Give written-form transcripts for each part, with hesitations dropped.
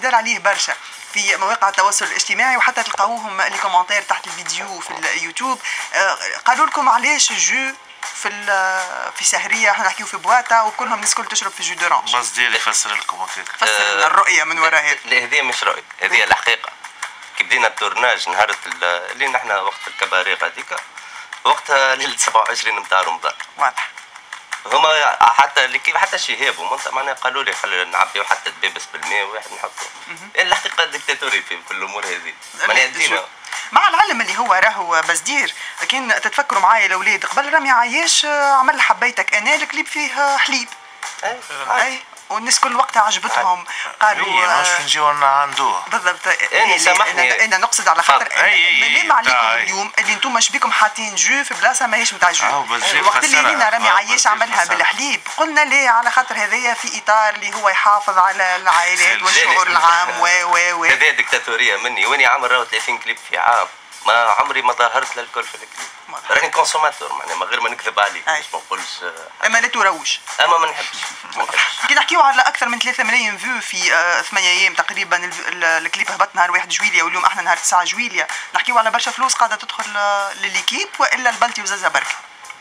جدال عليه برشا في مواقع التواصل الاجتماعي، وحتى تلقاوهم لي كومنتير تحت الفيديو في اليوتيوب. قالوا لكم علاش الجو في سهريه احنا نحكيو في بواتا وكلهم الناس الكل تشرب في جو دورانج. بس ديالي فسر لكم هكاك. فسر لنا الرؤيه من وراء هذا. لا هذه مش رؤيه، هذه الحقيقه. كي بدينا التورناج نهار اللي نحن وقت الكباري هذيك، وقتها ليله 27 نتاع رمضان. واضح. هما حتى اللي حتى شهاب ومنطقه معناها قالوا لي خلينا نعبيو حتى دبابس بالماء واحد نحطه. الحقيقه ديكتاتوري في الامور هذه. معناها دينا مع العلم اللي هو راهو بزدير. كان تتفكروا معايا الاولاد قبل رامي عياش عمل حبيتك انا الكليب فيه حليب. اي والناس كل وقتها عجبتهم قالوا مش نجيو عنده بالضبط. يعني سامحني انا نقصد على خاطر ملام عليكم اليوم اللي انتم شبيكم حاطين جو في بلاصه ماهيش نتاع جو. وقت اللي لينا رامي عياش عملها بالحليب قلنا ليه على خاطر هذايا في اطار اللي هو يحافظ على العائلات والشعور العام و هذه ديكتاتوريه مني واني عامل راهو 30 كليب في عام ما عمري ما ظهرت للكل في الكليب. راني كونسوماتور معناها من غير ما نكذب عليك باش ما نقولش. اما لا تروج. اما ما نحبش. كي نحكيو على اكثر من 3 ملايين فيو في 8 ايام تقريبا. الكليب هبط نهار 1 جويليا واليوم احنا نهار 9 جويليا. نحكيو على برشا فلوس قاعده تدخل لليكيب والا البلتي وزازا برك.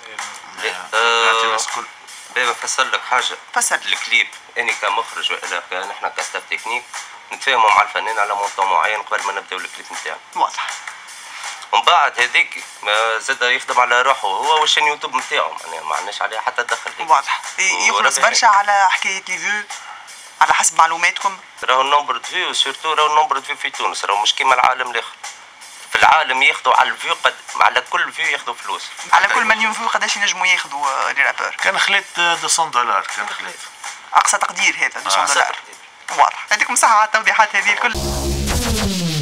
باهي نفسر لك حاجه. فسر. الكليب اني كمخرج والا نحن كستاف تكنيك نتفاهموا مع الفنان على مونطون معين قبل ما نبداو الكليب نتاعنا. واضح. ومن بعد هذيك زاد يخدم على روحه هو والشين يوتيوب نتاعو معناها ما عندناش عليها حتى دخل. واضح. يخلص برشا على حكايه لي فيو على حسب معلوماتكم. راهو النومبر دو فيو سورتو راهو النومبر دو فيو في تونس راهو مش كيما العالم الاخر. في العالم ياخذوا على الفيو على كل فيو ياخذوا فلوس. على كل مليون فيو قداش ينجموا ياخذوا لي رابور؟ كان خليت $200 كان خليت. اقصى تقدير هذا $200. واضح. يعطيكم الصحه على التوضيحات هذه الكل.